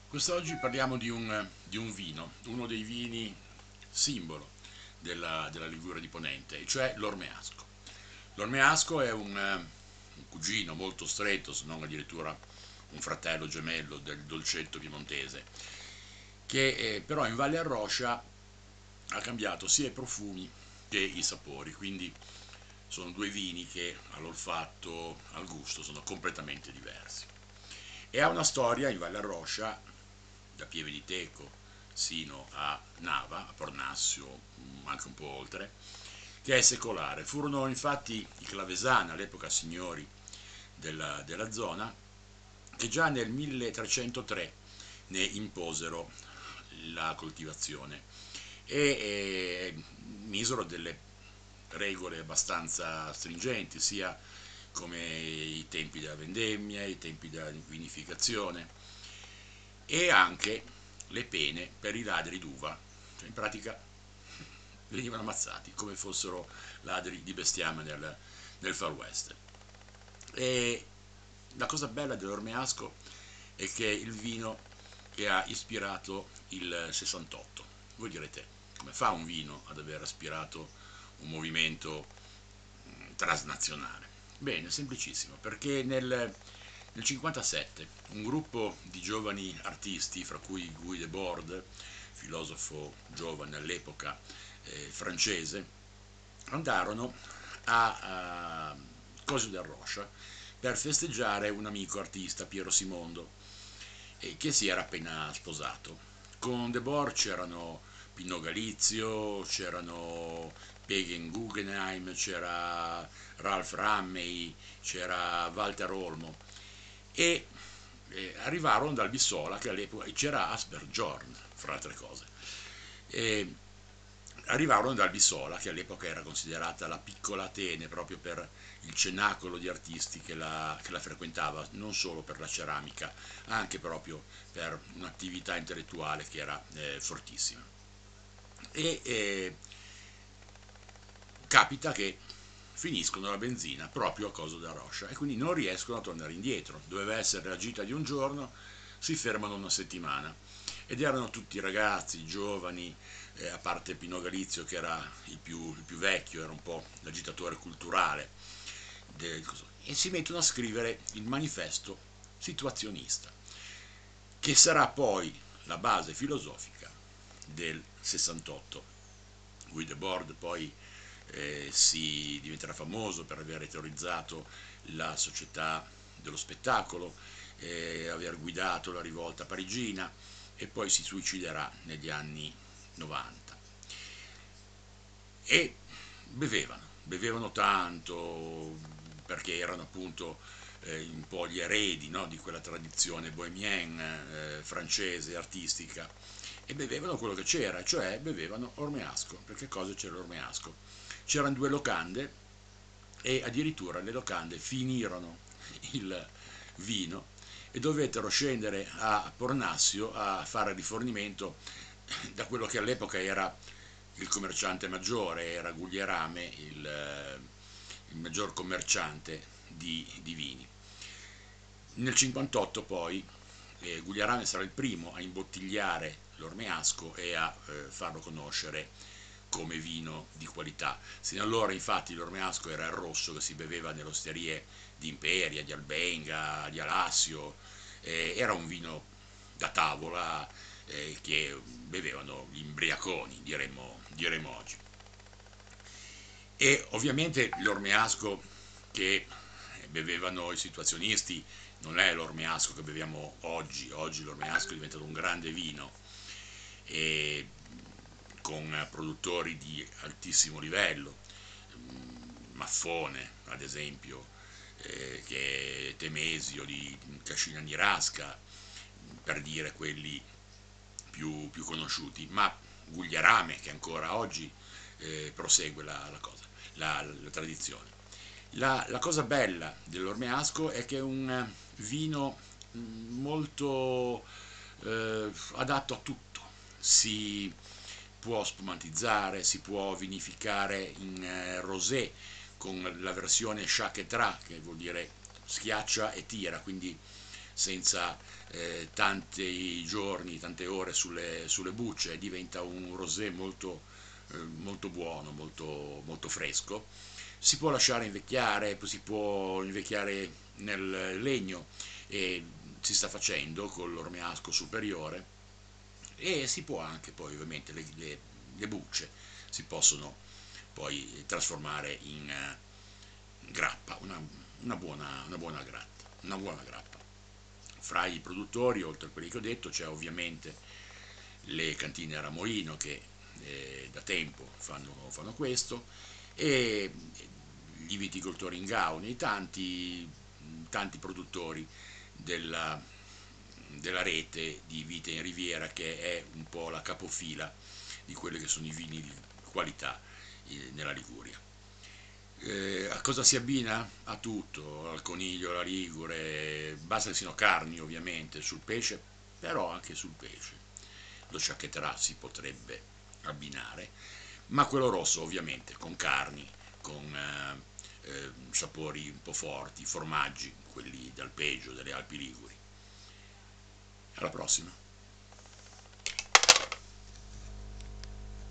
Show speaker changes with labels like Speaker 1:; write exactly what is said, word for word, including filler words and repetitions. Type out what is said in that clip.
Speaker 1: Quest'oggi parliamo di un, di un vino, uno dei vini simbolo della, della Liguria di Ponente, e cioè l'Ormeasco. L'Ormeasco è un, eh, un cugino molto stretto, se non addirittura un fratello gemello del dolcetto piemontese, che eh, però in Valle Arroscia ha cambiato sia i profumi che i sapori, quindi sono due vini che all'olfatto, al gusto, sono completamente diversi. E ha una storia in Valle Arroscia, da Pieve di Teco sino a Nava, a Pornassio, anche un po' oltre, che è secolare. Furono infatti i Clavesani, all'epoca signori della, della zona, che già nel milletrecentotre ne imposero la coltivazione e, e misero delle regole abbastanza stringenti, sia come i tempi della vendemmia, i tempi della vinificazione e anche le pene per i ladri d'uva, cioè in pratica venivano ammazzati come fossero ladri di bestiame nel, nel Far West. E la cosa bella dell'Ormeasco è che è il vino che ha ispirato il sessantotto. Voi direte, come fa un vino ad aver ispirato un movimento transnazionale? Bene, semplicissimo, perché nel, nel cinquantasette un gruppo di giovani artisti, fra cui Guy Debord, filosofo giovane all'epoca eh, francese, andarono a, a Cosio del Rocha per festeggiare un amico artista, Piero Simondo, eh, che si era appena sposato. Con Debord c'erano Pinot Galizio, c'erano Pagan Guggenheim, c'era Ralph Rammey, c'era Walter Olmo e eh, arrivarono dal Bissola, che all'epoca c'era Aspergiorn, fra altre cose. E arrivarono dal Bissola, che all'epoca era considerata la piccola Atene proprio per il cenacolo di artisti che la, che la frequentava, non solo per la ceramica, anche proprio per un'attività intellettuale che era eh, fortissima. E eh, capita che finiscono la benzina proprio a Coso da Roscia e quindi non riescono a tornare indietro. Doveva essere la gita di un giorno, si fermano una settimana ed erano tutti ragazzi, giovani, eh, a parte Pino Galizio che era il più, il più vecchio, era un po' l'agitatore culturale, del, e si mettono a scrivere il manifesto situazionista, che sarà poi la base filosofica del sessantotto. Guy Debord poi eh, si diventerà famoso per aver teorizzato la società dello spettacolo, eh, aver guidato la rivolta parigina e poi si suiciderà negli anni novanta. E bevevano, bevevano tanto perché erano appunto eh, un po' gli eredi, no, di quella tradizione bohemienne, eh, francese, artistica, e bevevano quello che c'era, cioè bevevano Ormeasco. Perché cosa c'era l'Ormeasco? C'erano due locande e addirittura le locande finirono il vino e dovettero scendere a Pornassio a fare rifornimento da quello che all'epoca era il commerciante maggiore, era Guglielame, il, il maggior commerciante di, di vini. Nel cinquantotto poi eh, Guglielame sarà il primo a imbottigliare l'Ormeasco e a eh, farlo conoscere come vino di qualità. Sino allora infatti l'Ormeasco era il rosso che si beveva nelle osterie di Imperia, di Albenga, di Alassio, eh, era un vino da tavola eh, che bevevano gli imbriaconi, diremmo, diremmo oggi. E ovviamente l'Ormeasco che bevevano i situazionisti non è l'Ormeasco che beviamo oggi, oggi l'Ormeasco è diventato un grande vino e con produttori di altissimo livello, Maffone ad esempio, eh, che è Temesio di Cascina di Rasca, per dire quelli più, più conosciuti, ma Gugliarame che ancora oggi eh, prosegue la, la, cosa, la, la tradizione. La, la, cosa bella dell'Ormeasco è che è un vino molto eh, adatto a tutto, si può spumantizzare, si può vinificare in eh, rosé con la versione chaque tra, che vuol dire schiaccia e tira, quindi senza eh, tanti giorni, tante ore sulle, sulle bucce, diventa un rosé molto, eh, molto buono, molto, molto fresco. Si può lasciare invecchiare, si può invecchiare nel legno, e si sta facendo con l'ormeasco superiore, e si può anche poi ovviamente le, le, le bucce si possono poi trasformare in eh, grappa, una, una, buona, una, buona gratta, una buona grappa. Fra i produttori, oltre a quelli che ho detto, c'è ovviamente le cantine a Ramolino che eh, da tempo fanno, fanno questo, e i viticoltori in Gauni, tanti, tanti produttori della, della rete di Vite in Riviera, che è un po' la capofila di quelli che sono i vini di qualità eh, nella Liguria. Eh, a cosa si abbina? A tutto, al coniglio, alla ligure, basta che siano carni ovviamente, sul pesce, però anche sul pesce. Lo sciacqueterà si potrebbe abbinare, ma quello rosso ovviamente con carni, con eh, eh, sapori un po' forti, formaggi, quelli d'alpeggio, delle Alpi Liguri. Alla prossima!